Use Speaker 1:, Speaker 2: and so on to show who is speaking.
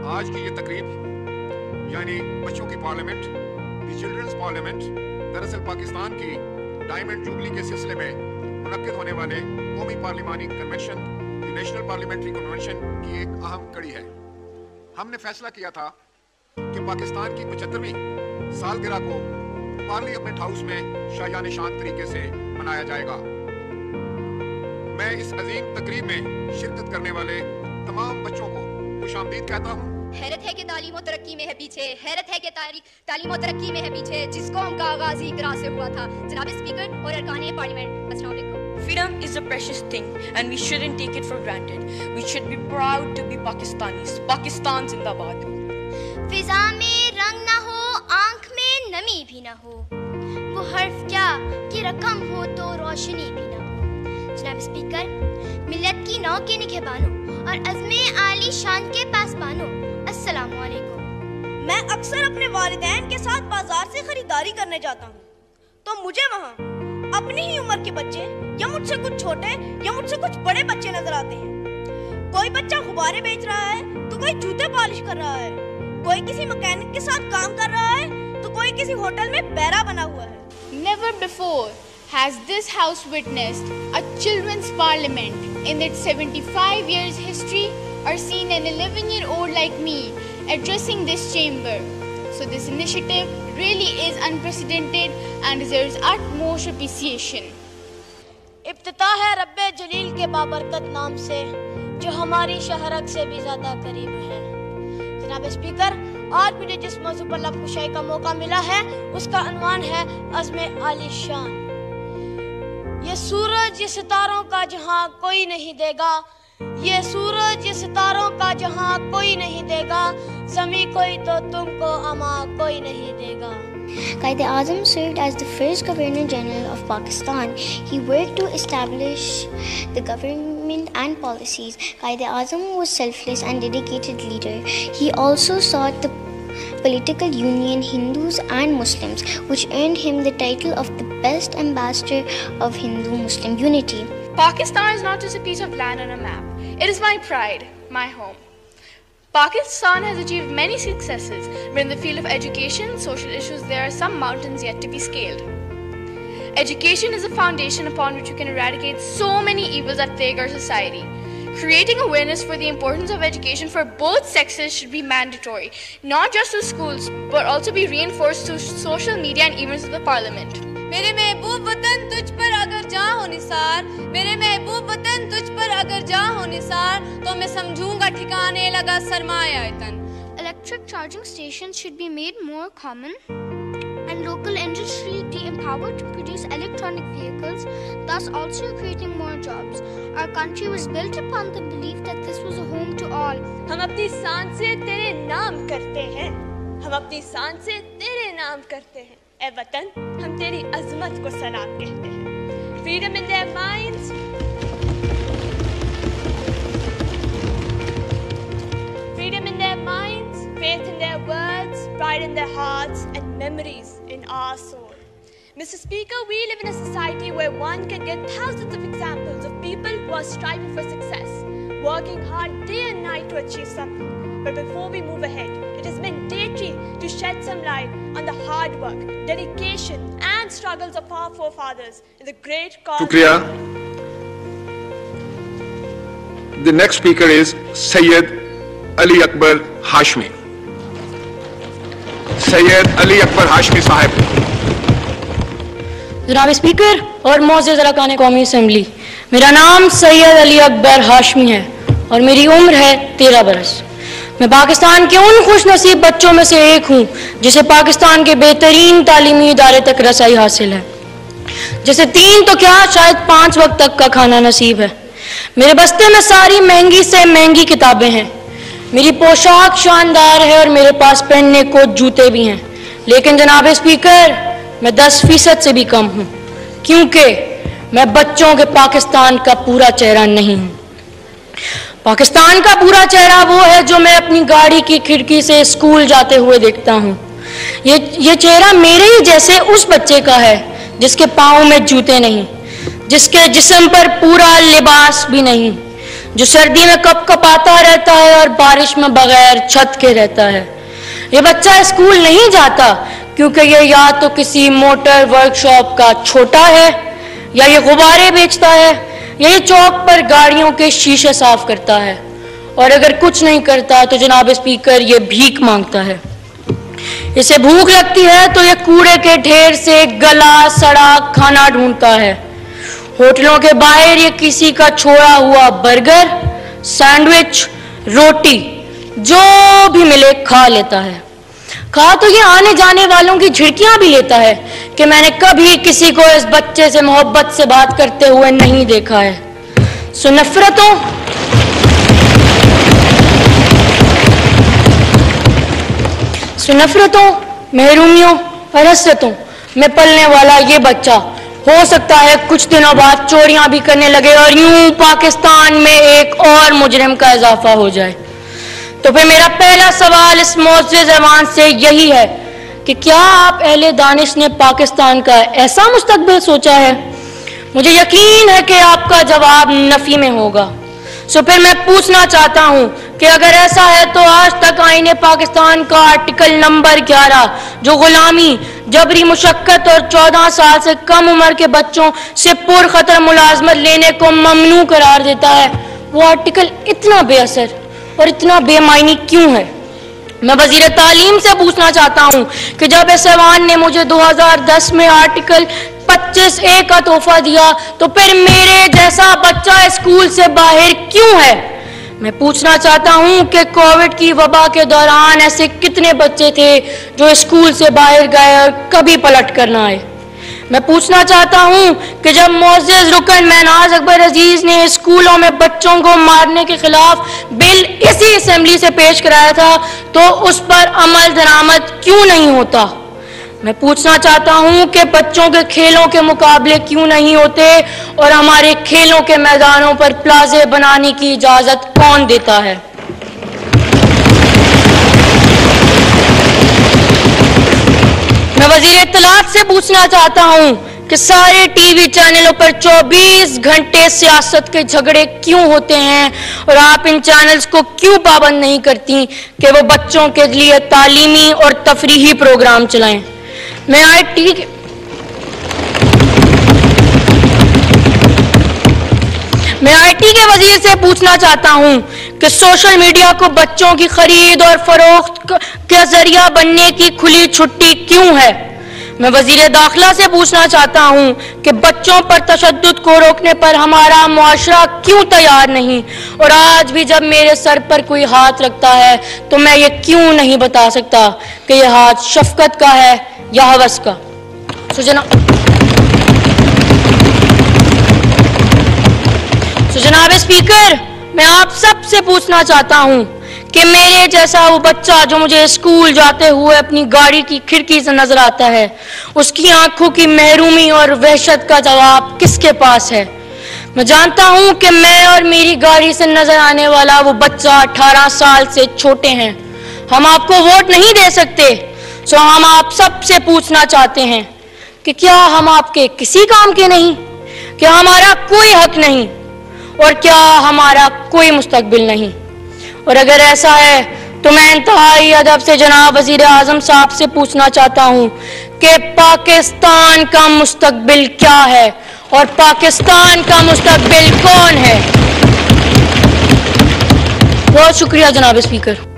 Speaker 1: آج کی یہ تقریب یعنی بچوں کی پارلیمنٹ، دی چلڈرنز پارلیمنٹ، دراصل پاکستان کی ڈائمنڈ جوبلی کے سلسلے میں منعقد ہونے والے قومی پارلیمانی convention, the national parliamentary convention کی ایک اہم کڑی ہے۔ ہم نے فیصلہ کیا تھا کہ پاکستان کی 75ویں سالگرہ کو پارلیمنٹ ہاؤس میں شایان شان طریقے سے منایا جائے گا۔ میں اس عظیم تقریب میں شرکت کرنے والے تمام بچوں کو خوش آمدید کہتا ہوں۔
Speaker 2: حیرت ہے کہ تعلیم و ترقی میں ہے پیچھے، حیرت ہے کہ تعلیم و ترقی میں ہے پیچھے جس قوم کا آغاز ہی اقرا سے ہوا تھا۔ جناب اسپیکر اور ارکان پارلیمنٹ، السلام علیکم۔
Speaker 3: Freedom is a precious thing and we shouldn't take it for granted. We should be proud to be Pakistanis. Pakistan Zindabad.
Speaker 2: فضا میں رنگ نہ ہو، آنکھ میں نمی بھی نہ ہو، وہ حرف کیا کہ رقم ہو تو روشنی بھی نہ ہو۔ جناب اسپیکر، ملت کی نو کے نگہبانوں اور عزم عالی شان کے پاسبانوں، السلام علیکم۔
Speaker 4: میں اکثر اپنے والدین کے ساتھ بازار سے خریداری کرنے جاتا ہوں تو مجھے وہاں اپنی ہی عمر کے بچے یا مجھ سے کچھ چھوٹے یا مجھ سے کچھ بڑے بچے نظر آتے ہیں۔ کوئی بچہ غبارے بیچ رہا ہے تو کوئی جوتے پالش کر رہا ہے، کوئی کسی مکینک کے ساتھ کام کر رہا ہے تو کوئی کسی ہوٹل میں بیرا بنا ہوا ہے۔
Speaker 5: Never before has this house witnessed a children's parliament in its 75 years history or seen an 11-year-old like me addressing this chamber. So this initiative really is unprecedented and deserves utmost appreciation.
Speaker 4: افتتاح ہے رب جلیل کے بابرکت نام سے جو ہماری شہرک سے بھی زیادہ قریب ہے۔ جناب اسپیکر، آج مجھے جس موضوع پر لب کشائی کا موقع ملا ہے اس کا عنوان ہے عزم عالی شان۔ یہ سورج یہ ستاروں کا جہاں کوئی نہیں دے گا، یہ سورج یہ ستاروں کا جہاں کوئی نہیں دے گا، زمین کوئی تو تم کو اما کوئی نہیں دے گا۔
Speaker 6: Qaid Azam served as the first Governor General of Pakistan. He worked to establish the government and policies. Qaid Azam was selfless and dedicated leader. He also sought the political union Hindus and Muslims, which earned him the title of the best ambassador of Hindu-Muslim unity.
Speaker 5: Pakistan is not just a piece of land on a map. It is my pride, my home. Pakistan has achieved many successes, but in the field of education, social issues, there are some mountains yet to be scaled. Education is a foundation upon which we can eradicate so many evils that plague our society. Creating awareness for the importance of education for both sexes should be mandatory, not just through schools, but also be reinforced through social media and even through the parliament.
Speaker 4: میرے محبوب وطن تجھ پر اگر جاں ہو نثار، میرے محبوب وطن تجھ پر اگر جاں ہو نثار، تو میں سمجھوں گا ٹھکانے لگا سرمایہ تن۔
Speaker 2: Electric charging stations should be made more common and local industry be empowered to produce electronic vehicles, thus also creating more jobs. Our country was built upon the belief that this was a home to all.
Speaker 4: ہم اپنی شان سے تیرے نام کرتے ہیں، ہم اپنی شان سے تیرے نام کرتے ہیں، اے وطن ہم تیری عظمت کو سلام کہتے ہیں۔ Freedom in their minds, freedom in their minds, faith in their words, pride in their hearts, and memories in our soul. Mr. Speaker, we live in a society where one can get thousands of examples of people who are striving for success, working hard day and night to achieve something. But before we move ahead, it is mandatory to shed some light on the hard work, dedication, and struggles of our forefathers in the great cause.
Speaker 1: Shukriya. The next speaker is Sayyid Ali Akbar Hashmi. Sayyid Ali Akbar Hashmi Sahib.
Speaker 3: جناب speaker اور معزز ارکان قومی assembly, میرا نام سید علی اکبر ہاشمی ہے اور میری عمر ہے 13 برس۔ میں پاکستان کے ان خوش نصیب بچوں میں سے ایک ہوں جسے پاکستان کے بہترین تعلیمی ادارے تک رسائی حاصل ہے، جسے 3 تو کیا شاید 5 وقت تک کا کھانا نصیب ہے۔ میرے بستے میں ساری مہنگی سے مہنگی کتابیں ہیں، میری پوشاک شاندار ہے اور میرے پاس پہننے کو جوتے بھی ہیں، لیکن جناب اسپیکر میں 10% سے بھی کم ہوں، کیونکہ میں بچوں کے پاکستان کا پورا چہرہ نہیں ہوں۔ پاکستان کا پورا چہرہ وہ ہے جو میں اپنی گاڑی کی کھڑکی سے اسکول جاتے ہوئے دیکھتا ہوں۔ یہ چہرہ میرے ہی جیسے اس بچے کا ہے جس کے پاؤں میں جوتے نہیں، جس کے جسم پر پورا لباس بھی نہیں، जो सर्दी में कपकपाता रहता है और बारिश में बगैर छत के रहता है। ये बच्चा स्कूल नहीं जाता क्योंकि ये या तो किसी मोटर वर्कशॉप का छोटा है, या ये गुब्बारे बेचता है, या ये चौक पर गाड़ियों के शीशे साफ करता है, और अगर कुछ नहीं करता तो जनाब स्पीकर ये भीख मांगता है। इसे भूख लगती है तो ये कूड़े के ढेर से गला सड़ा खाना ढूंढता है। होटलों के बाहर ये किसी का छोड़ा हुआ बर्गर, सैंडविच, रोटी जो भी मिले खा लेता है। खा तो ये आने जाने वालों की झिड़कियां भी लेता है कि मैंने कभी किसी को इस बच्चे से मोहब्बत से बात करते हुए नहीं देखा है। सो नफरतों, महरूमियों और हसरतों में पलने वाला ये बच्चा हो सकता है कुछ दिनों बाद चोरियां भी करने लगे और यूं पाकिस्तान में एक और मुजरिम का इजाफा हो जाए। तो फिर मेरा पहला सवाल इस मोअज़्ज़िज़ ऐवान से यही है कि क्या आप अहले दानिश ने पाकिस्तान का ऐसा मुस्तकबिल सोचा है? मुझे यकीन है कि आपका जवाब नफी में होगा। सो फिर मैं पूछना चाहता हूं कि अगर ऐसा है तो आज तक आईने पाकिस्तान का आर्टिकल नंबर 11 जो गुलामी, जबरी मुशक्कत और 14 साल से कम उम्र के बच्चों से पुरखतर मुलाजमत लेने को ममनू करार देता है, वो आर्टिकल इतना बेअसर और इतना बेमायनी क्यों है? मैं वजीर तालीम से पूछना चाहता हूं कि जब इस ऐवान ने मुझे 2010 में आर्टिकल 25A का तोहफा दिया तो फिर मेरे जैसा बच्चा स्कूल से बाहर क्यों है? मैं पूछना चाहता हूं कि कोविड की वबा के दौरान ऐसे कितने बच्चे थे जो स्कूल से बाहर गए और कभी पलट कर ना आए? मैं पूछना चाहता हूं कि जब मुअज़्ज़िज़ रुकन महनाज अकबर अजीज ने स्कूलों में बच्चों को मारने के खिलाफ बिल इसी असेंबली से पेश कराया था तो उस पर अमल दरामद क्यों नहीं होता? मैं पूछना चाहता हूं कि बच्चों के खेलों के मुकाबले क्यों नहीं होते और हमारे खेलों के मैदानों पर प्लाजे बनाने की इजाजत कौन देता है? मैं वजीर इत्तलात से पूछना चाहता हूं कि सारे टीवी चैनलों पर 24 घंटे सियासत के झगड़े क्यों होते हैं और आप इन चैनल्स को क्यों पाबंद नहीं करती कि वो बच्चों के लिए तालीमी और तफरीही प्रोग्राम चलाएं? मैं आईटी के वजीर से पूछना चाहता हूं कि सोशल मीडिया को बच्चों की खरीद और फरोख्त का जरिया बनने की खुली छुट्टी क्यों है? मैं वजीर दाखिला से पूछना चाहता हूं कि बच्चों पर तशद्दुद को रोकने पर हमारा मुआशरा क्यों तैयार नहीं और आज भी जब मेरे सर पर कोई हाथ रखता है तो मैं ये क्यों नहीं बता सकता कि यह हाथ शफकत का है या हवस का? जनाब स्पीकर, मैं आप सब से पूछना चाहता हूं कि मेरे जैसा वो बच्चा जो मुझे स्कूल जाते हुए अपनी गाड़ी की खिड़की से नजर आता है, उसकी आंखों की महरूमी और वहशत का जवाब किसके पास है? मैं जानता हूं कि मैं और मेरी गाड़ी से नजर आने वाला वो बच्चा 18 साल से छोटे हैं। हम आपको वोट नहीं दे सकते, सो हम आप सब से पूछना चाहते हैं कि क्या हम आपके किसी काम के नहीं? क्या हमारा कोई हक नहीं? और क्या हमारा कोई मुस्तकबिल नहीं? और अगर ऐसा है तो मैं इंतहाई अदब से जनाब वजीर आजम साहब से पूछना चाहता हूं कि पाकिस्तान का मुस्तकबिल क्या है और पाकिस्तान का मुस्तकबिल कौन है? बहुत शुक्रिया जनाब स्पीकर।